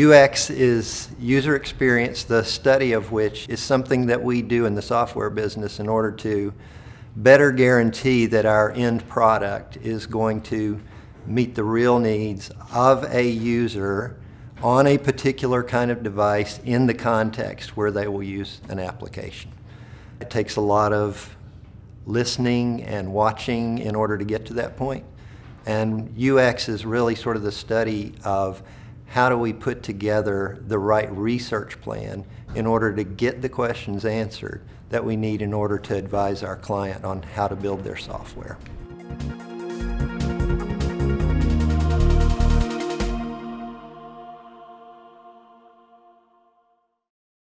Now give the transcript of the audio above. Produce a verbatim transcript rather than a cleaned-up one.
U X is user experience, the study of which is something that we do in the software business in order to better guarantee that our end product is going to meet the real needs of a user on a particular kind of device in the context where they will use an application. It takes a lot of listening and watching in order to get to that point. And U X is really sort of the study of how do we put together the right research plan in order to get the questions answered that we need in order to advise our client on how to build their software.